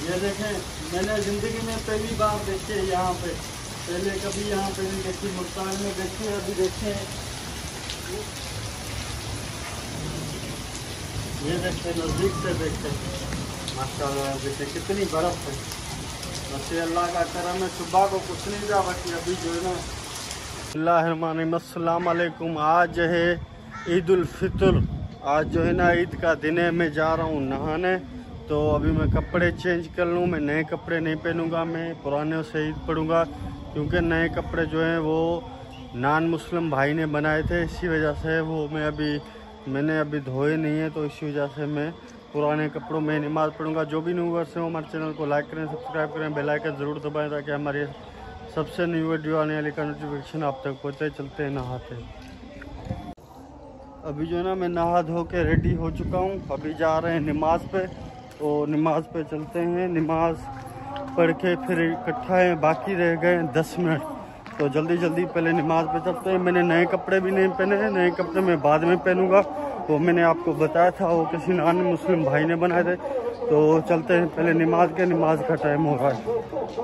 ये देखें, मैंने ज़िंदगी में पहली बार देखी है यहाँ पे, पहले कभी यहाँ पे नहीं देखी, मुल्तान में देखी है, अभी देखे। ये देखे, नज़दीक से देखे, माशाल्लाह देखे कितनी बर्फ़ है। बस अल्लाह का करम है, सुबह को कुछ नहीं था, बाकी अभी जो है ना। अस्सलाम वालेकुम। आज है ईद उल फितर, आज जो है ना ईद का दिन है। मैं जा रहा हूँ नहाने, तो अभी मैं कपड़े चेंज कर लूँ। मैं नए कपड़े नहीं पहनूँगा, मैं पुराने से ईद पढ़ूँगा, क्योंकि नए कपड़े जो हैं वो नॉन मुस्लिम भाई ने बनाए थे, इसी वजह से वो मैंने अभी धोए नहीं है, तो इसी वजह से मैं पुराने कपड़ों में नमाज़ पढ़ूँगा। जो भी न्यू व्यूअर्स हैं वो हमारे चैनल को लाइक करें, सब्सक्राइब करें, बेल आइकन ज़रूर दबाएं, ताकि हमारे सबसे न्यू वीडियो आने वाली का नोटिफिकेशन आप तक पहुँचे। चलते हैं नहाते। अभी जो है ना मैं नहा धो के रेडी हो चुका हूँ, अभी जा रहे हैं नमाज़ पे, तो नमाज़ पे चलते हैं। नमाज़ पढ़ के फिर इकट्ठा है, बाकी रह गए 10 मिनट, तो जल्दी जल्दी पहले नमाज़ पे चलते हैं। मैंने नए कपड़े भी नहीं पहने हैं, नए कपड़े मैं बाद में पहनूँगा, वो मैंने आपको बताया था, वो किसी नॉन मुस्लिम भाई ने बनाए थे। तो चलते हैं पहले नमाज़ के, नमाज का टाइम हो रहा है।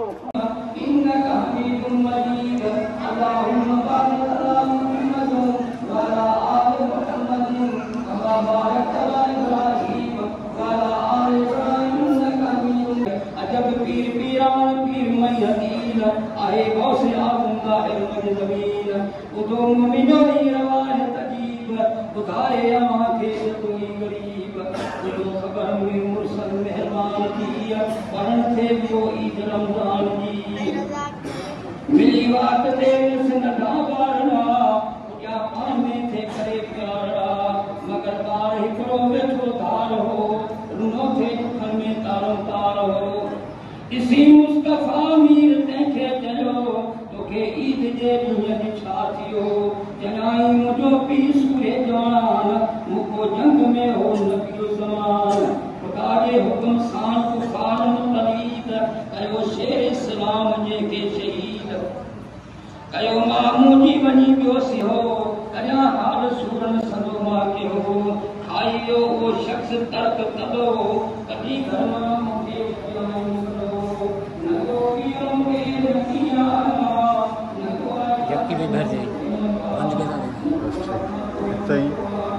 मिली बात देश नगा बारना क्या पाने थे करे प्यारा, मगर बार हिकड़ो वेठो धार हो, रुनो थे घर में तारो तार हो। इसी मुस्तफा मीर तंखे चलो तोखे ईद जे ॾींहं छा थियो, जनाई मुझो पी सूरे जवान, मुको जंग में हो नबियो ज़मान। खुदा जे हुक्म सां कुफार मुतलीद कयो शेर इस्लाम जे के शहीद कयो मामूजी वनी बियोसी हो, कया हाल सूरन सदो मां के हो। खाई वियो वो शख्स तर्क तदो, कदी घर मां मुके निकलो, नगो पियो के नकिया नगो यकी भी भर जाए पंज के सही।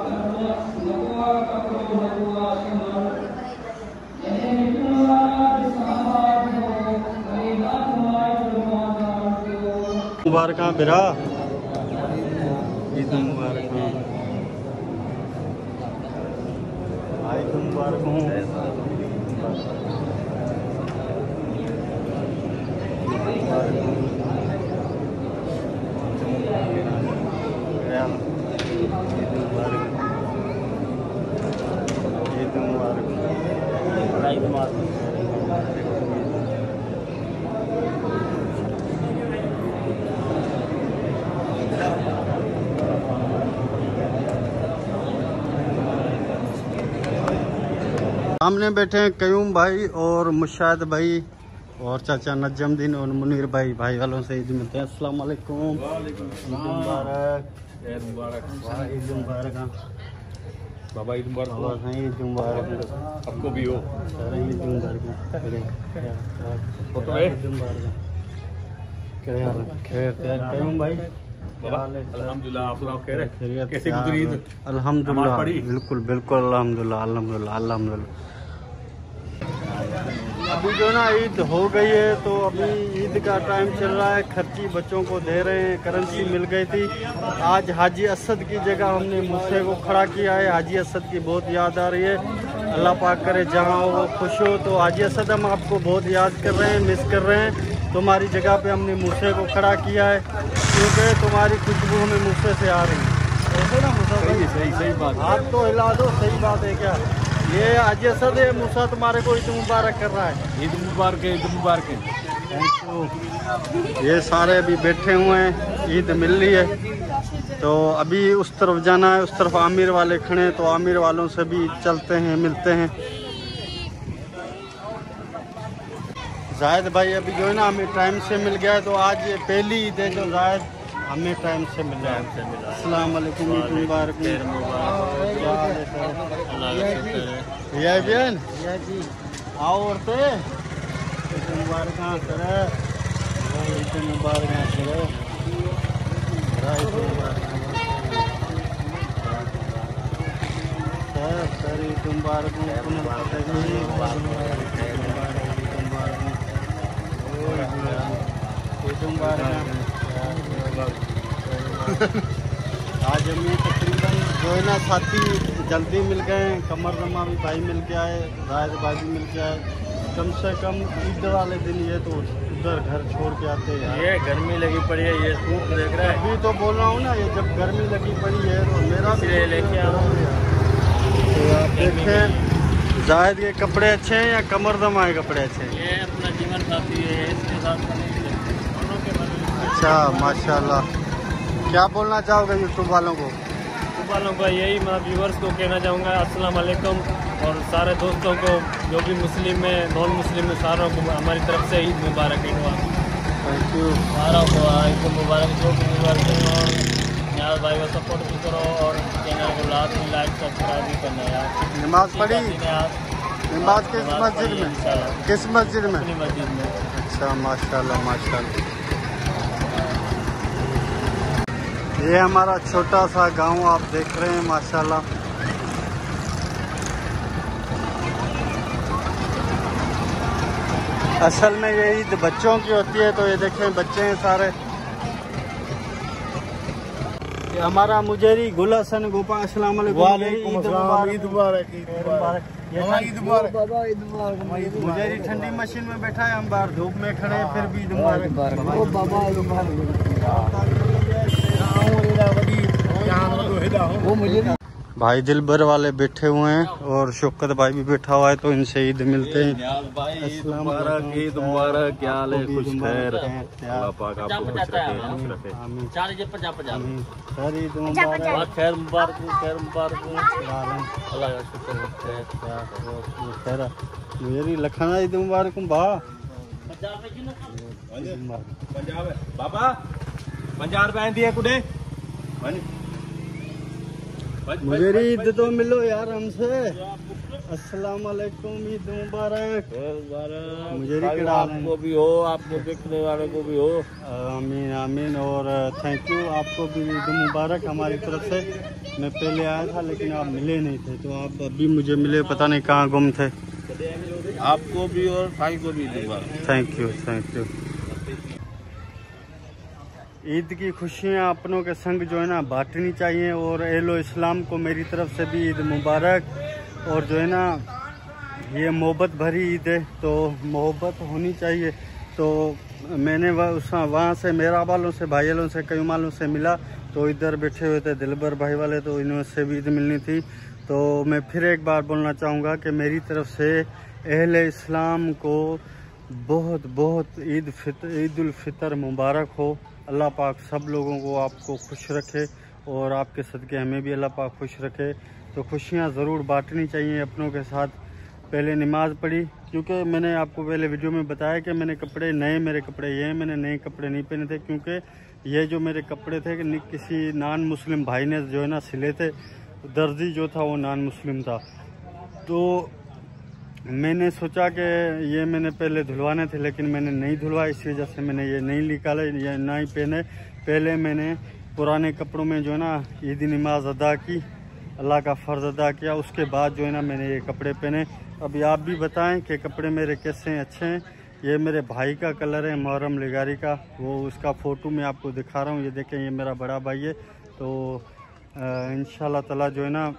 मुबारक बिरा, ईद मुबारक, ईद मुबारक हूँ। ईद मुबारक, ईद मुबारक। सामने बैठे हैं कयूम भाई और मुशाहिद भाई और चाचा नजमुद्दीन और मुनीर भाई, भाई वालों से ईद मिलते हैं। अस्सलाम वालेकुम। मुबारक, ईद मुबारक, ईद मुबारक बाबा, ईद मुबारक, ईद मुबारक आपको भी हो, ईद मुबारक। कयूम भाई अल्हम्दुलिल्लाह, आप सुनाओ कैसे गुजरी ईद? अल्हम्दुलिल्लाह, बिल्कुल बिल्कुल अल्हम्दुलिल्लाह अल्हम्दुलिल्लाह अल्हम्दुलिल्लाह। अभी जो ना ईद हो गई है, तो अभी ईद का टाइम चल रहा है, खर्ची बच्चों को दे रहे हैं। करेंसी मिल गई थी, आज हाजी असद की जगह हमने मूसे को खड़ा किया है। हाजी असद की बहुत याद आ रही है, अल्लाह पाक करे जहाँ हो वो खुश हो। तो हाजी असद हम आपको बहुत याद कर रहे हैं, मिस कर रहे हैं। तुम्हारी जगह पे हमने मूसे को खड़ा किया है, क्योंकि तुम्हारी खुशबू हमें मूसे से आ रही है। ऐसे ना मूसा भाई, सही बात, आप तो हिला दो, सही बात है क्या? ये हाजी असद है, मूसा तुम्हारे को ईद मुबारक कर रहा है। ईद मुबारक है, ईद मुबारक है, थैंक यू। ये सारे अभी बैठे हुए हैं, ईद मिल रही है, तो अभी उस तरफ जाना है, उस तरफ आमिर वाले खड़े हैं, तो आमिर वालों से भी चलते हैं, मिलते हैं। जायद भाई अभी जो है ना हमें टाइम से मिल गया है, तो आज ये पहली ईद है जो जायद हमें टाइम से मिला है। अस्सलाम वालेकुम, ईद मुबारक। आओ औरतें मुबारक सर, ईद मुबारक सर, सर ईद मुबारक आज हमें तकरीबन जो है ना साथी जल्दी मिल गए, कमर जमा भी भाई मिल के आए, जायद भाई भी मिल के आए। कम से कम ईद वाले दिन ये तो उधर घर छोड़ के आते हैं। ये गर्मी लगी पड़ी है, ये धूप देख रहा है। अभी तो बोल रहा हूँ ना, ये जब गर्मी लगी पड़ी है तो मेरा भी लेके आ रहा हूँ। तो आप देखें जायद के कपड़े अच्छे हैं या कमर दमा के कपड़े अच्छे हैं? ये अपना जीवन साथी है, इसके साथ अच्छा माशाल्लाह। क्या बोलना चाहोगे यूट्यूब वालों को? वालों का यही मैं व्यूअर्स को कहना चाहूँगा अस्सलाम वालेकुम, और सारे दोस्तों को जो भी मुस्लिम है नॉन मुस्लिम है सारों को हमारी तरफ से ईद मुबारक। Thank you. सारों को ईद मुबारक, जो भी मुबारक करो, यार भाई को सपोर्ट भी करो और चैनल को लाइक सब्सक्राइब भी करना यार। नमाज पढ़ी? नमाज किस मस्जिद में? किस मस्जिद में? अपनी मस्जिद में। अच्छा माशाल्लाह माशाल्लाह। ये हमारा छोटा सा गांव आप देख रहे हैं माशाल्लाह। असल में ये ईद बच्चों की होती है, तो ये देखें बच्चे हैं सारे। ये हमारा मुजेरी गुल हसन गोपाल, अस्सलाम वालेकुम। मुजेरी ठंडी मशीन में बैठा है, हम बाहर धूप में खड़े हैं, फिर भी ईद मुबारक। भाई दिलबर वाले बैठे हुए हैं और शौकत भाई भी बैठा हुआ है, तो इनसे ईद मिलते हैं। ईद मुबारक, क्या हाल है? खुश खैर, अल्लाह पाक आपको खुश रखे, खुश रखे। सर ईद मुबारक, खैर मुबारक, खैर मुबारक, अल्लाह का शुक्र खैर। मुझे लखना ईद मुबारक भा। बाबा 50 रुपए दिए कुडे। मुझे ईद तो मिलो यार हमसे। अस्सलाम वालेकुम, ईद मुबारक। मुझे आपको भी हो, आपको देखने वाले को भी हो। आमीन आमीन। और थैंक यू, आपको भी ईद मुबारक हमारी तरफ से। मैं पहले आया था लेकिन आप मिले नहीं थे, तो आप अभी मुझे मिले, पता नहीं कहाँ गुम थे। आपको भी और भाई को भी thank you thank you. Eid की खुशियाँ अपनों के संग जो है ना बांटनी चाहिए। और एलो इस्लाम को मेरी तरफ से भी ईद मुबारक। और जो है ना ये मोहब्बत भरी ईद है, तो मोहब्बत होनी चाहिए। तो मैंने वहाँ से मेरा वालों से, भाई वालों से, कई वालों से मिला, तो इधर बैठे हुए थे दिलबर भाई वाले, तो इनसे भी ईद मिलनी थी। तो मैं फिर एक बार बोलना चाहूँगा कि मेरी तरफ से अहले इस्लाम को बहुत बहुत ईद उल फितर मुबारक हो। अल्लाह पाक सब लोगों को आपको खुश रखे और आपके सदके हमें भी अल्लाह पाक खुश रखे। तो खुशियाँ ज़रूर बांटनी चाहिए अपनों के साथ। पहले नमाज़ पढ़ी, क्योंकि मैंने आपको पहले वीडियो में बताया कि मैंने कपड़े नए, मेरे कपड़े ये हैं, मैंने नए कपड़े नहीं पहने थे, क्योंकि ये जो मेरे कपड़े थे कि किसी नॉन मुस्लिम भाई ने जो है ना सिले थे। दर्जी जो था वो नॉन मुस्लिम था, तो मैंने सोचा कि ये मैंने पहले धुलवाने थे, लेकिन मैंने नहीं धुलवाए, इसी वजह से मैंने ये नहीं निकाले, ये ना ही पहने। पहले मैंने पुराने कपड़ों में जो है ना ईदी नमाज अदा की, अल्लाह का फ़र्ज़ अदा किया, उसके बाद जो है ना मैंने ये कपड़े पहने। अभी आप भी बताएं कि कपड़े मेरे कैसे हैं, अच्छे हैं? ये मेरे भाई का कलर है, मुहर्रम लिगारी का, वो उसका फ़ोटो मैं आपको दिखा रहा हूँ। ये देखें, ये मेरा बड़ा भाई है। तो इंशाल्लाह ताला जो है ना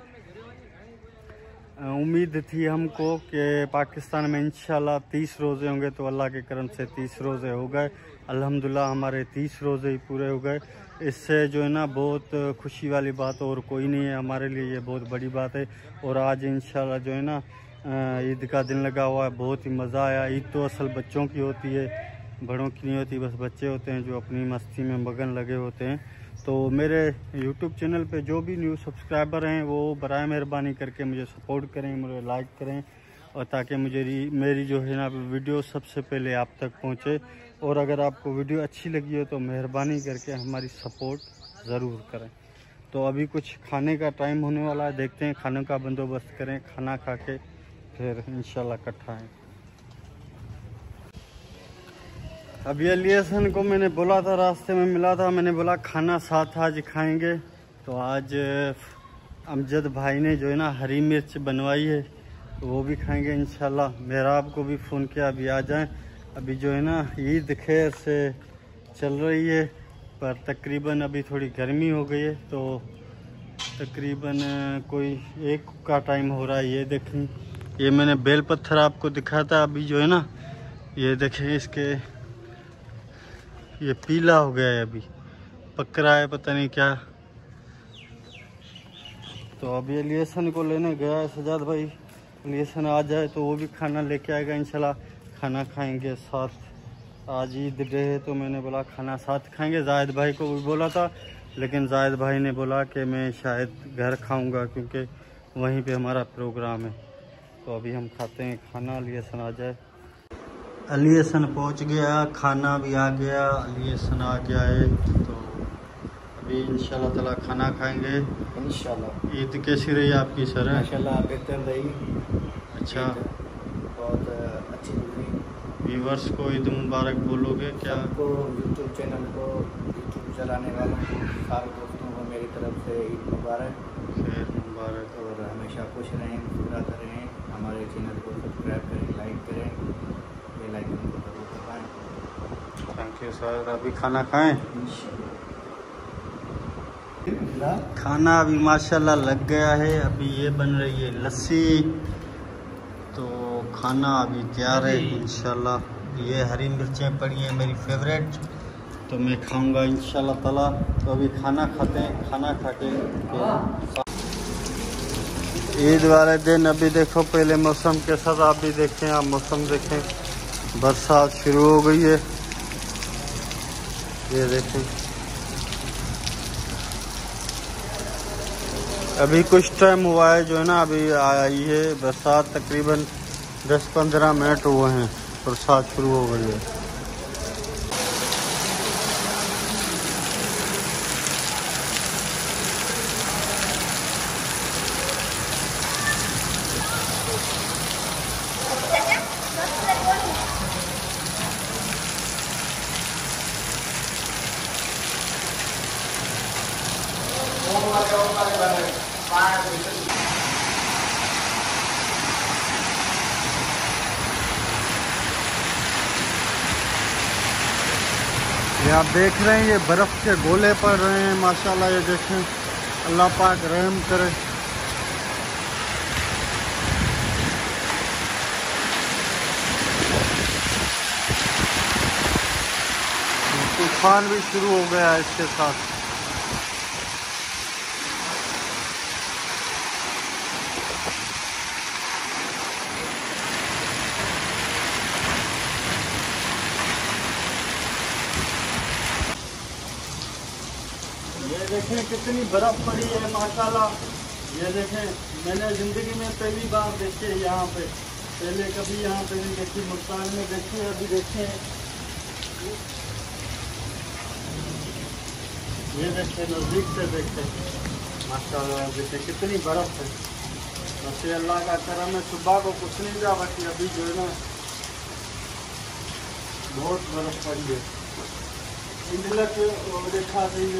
उम्मीद थी हमको कि पाकिस्तान में इंशाल्लाह 30 रोज़े होंगे, तो अल्लाह के करम से 30 रोज़े हो गए। अल्हम्दुलिल्लाह हमारे 30 रोज़े ही पूरे हो गए। इससे जो है ना बहुत खुशी वाली बात और कोई नहीं है, हमारे लिए ये बहुत बड़ी बात है। और आज इंशाल्लाह जो है ना ईद का दिन लगा हुआ है, बहुत ही मज़ा आया। ईद तो असल बच्चों की होती है, बड़ों की नहीं होती, बस बच्चे होते हैं जो अपनी मस्ती में मगन लगे होते हैं। तो मेरे YouTube चैनल पे जो भी न्यू सब्सक्राइबर हैं वो बराए मेहरबानी करके मुझे सपोर्ट करें, मुझे लाइक करें, और ताकि मुझे मेरी जो है ना वीडियो सबसे पहले आप तक पहुंचे। और अगर आपको वीडियो अच्छी लगी हो तो मेहरबानी करके हमारी सपोर्ट ज़रूर करें। तो अभी कुछ खाने का टाइम होने वाला है, देखते हैं, खाने का बंदोबस्त करें, खाना खा के फिर इंशाल्लाह इकट्ठा है। अभी अलियासन को मैंने बोला था, रास्ते में मिला था, मैंने बोला खाना साथ आज खाएंगे। तो आज अमजद भाई ने जो है ना हरी मिर्च बनवाई है, तो वो भी खाएंगे इंशाल्लाह। मेरा आपको भी फ़ोन किया अभी आ जाएं। अभी जो है ना ईद खैर से चल रही है, पर तकरीबन अभी थोड़ी गर्मी हो गई है, तो तकरीबन कोई 1 का टाइम हो रहा है। ये देखें, ये मैंने बेल पत्थर आपको दिखाया था, अभी जो है ना ये देखें इसके ये पीला हो गया है, अभी पक रहा है, पता नहीं क्या। तो अभी अलियासन को लेने गया है सजाद भाई, अलियासन आ जाए तो वो भी खाना लेके आएगा इंशाल्लाह। खाना खाएंगे साथ, आज ईद डे है तो मैंने बोला खाना साथ खाएंगे। जाहिद भाई को भी बोला था, लेकिन जाहिद भाई ने बोला कि मैं शायद घर खाऊंगा क्योंकि वहीं पे हमारा प्रोग्राम है। तो अभी हम खाते हैं खाना, अलियासन आ जाए। अलियासन पहुंच गया, खाना भी आ गया, अलियासन आ गया है, तो अभी इंशाल्लाह ताला खाना खाएंगे इंशाल्लाह। ईद कैसी रही आपकी सर? माशाल्लाह बेहतर रही। अच्छा, बहुत अच्छी रही। व्यूवर्स को ईद मुबारक बोलोगे क्या? सबको, यूट्यूब चैनल को, यूट्यूब चलाने वालों को, सारे दोस्तों को मेरी तरफ से ईद मुबारक, खैर मुबारक। और हमेशा खुश रहें, मुस्कुराते रहें। हमारे चैनल को सब्सक्राइब करें, लाइक करें, बेल आइकन को जरूर दबाएं। Thank you sir. अभी खाना खाएं? खाना अभी माशाल्लाह लग गया है। अभी ये बन रही है लस्सी, तो खाना अभी तैयार है इंशाल्लाह। ये हरी मिर्चें पड़ी हैं मेरी फेवरेट, तो मैं खाऊंगा इंशाल्लाह ताला। तो अभी खाना खाते हैं, खाना खा के ईद वाले दिन अभी देखो पहले मौसम के साथ आप भी देखें, आप मौसम देखें, बरसात शुरू हो गई है। ये देखें, अभी कुछ टाइम हुआ है जो है ना, अभी आई है बरसात, तकरीबन 10-15 मिनट हुए हैं, बरसात शुरू हो गई है। ये आप देख रहे हैं, ये बर्फ़ के गोले पड़ रहे हैं माशाल्लाह। ये देखें, अल्लाह पाक रहम करे। तूफान भी शुरू हो गया है इसके साथ। ये देखें कितनी बर्फ़ पड़ी है माशाल्लाह। ये देखें, मैंने ज़िंदगी में पहली बार देखी है यहाँ पे, पहले कभी यहाँ पे नहीं देखी। मुल्तान में देखी, अभी देखें, ये देखें नज़दीक से देखें माशाल्लाह। देखें कितनी बर्फ़ है, बस ये अल्लाह का करम है। सुबह को कुछ नहीं जा बाकी, अभी जो है ना बहुत बर्फ़ पड़ी है। इंडिलक देखा सही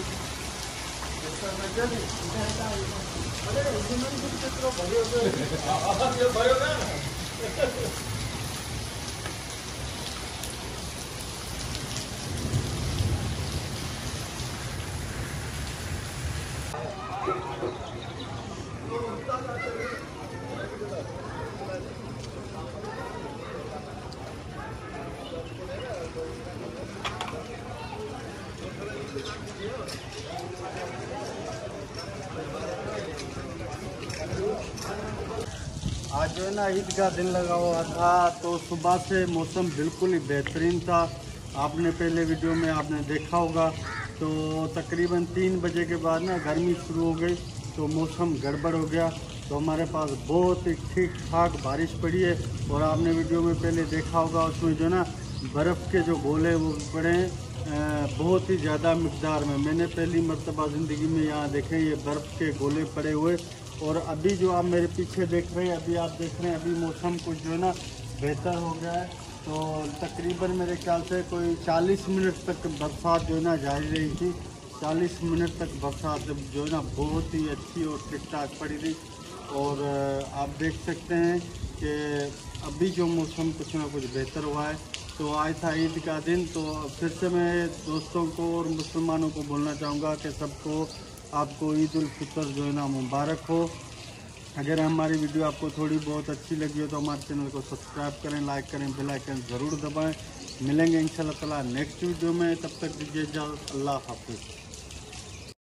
आज जो है ना ईद का दिन लगा हुआ था, तो सुबह से मौसम बिल्कुल ही बेहतरीन था। आपने पहले वीडियो में आपने देखा होगा, तो तकरीबन 3 बजे के बाद ना गर्मी शुरू हो गई, तो मौसम गड़बड़ हो गया। तो हमारे पास बहुत ही ठीक ठाक बारिश पड़ी है। और आपने वीडियो में पहले देखा होगा, उसमें जो ना बर्फ़ के जो गोले वो पड़े हैं बहुत ही ज़्यादा मकदार में। मैंने पहली मरतबा ज़िंदगी में यहाँ देखे ये बर्फ़ के गोले पड़े हुए। और अभी जो आप मेरे पीछे देख रहे हैं, अभी आप देख रहे हैं, अभी मौसम कुछ जो है ना बेहतर हो गया है। तो तकरीबन मेरे ख्याल से कोई 40 मिनट तक बरसात जो है ना जारी रही थी। 40 मिनट तक बरसात जो है ना बहुत ही अच्छी और ठीक ठाक पड़ी थी। और आप देख सकते हैं कि अभी जो मौसम कुछ ना कुछ बेहतर हुआ है। तो आज था ईद का दिन, तो फिर से मैं दोस्तों को और मुसलमानों को बोलना चाहूँगा कि सबको आपको ईद उल फितर जो है ना मुबारक हो। अगर हमारी वीडियो आपको थोड़ी बहुत अच्छी लगी हो तो हमारे चैनल को सब्सक्राइब करें, लाइक करें, बेल आइकन ज़रूर दबाएं। मिलेंगे इंशाल्लाह ताला नेक्स्ट वीडियो में, तब तक दीजिए इजाज़त। अल्लाह हाफिज़।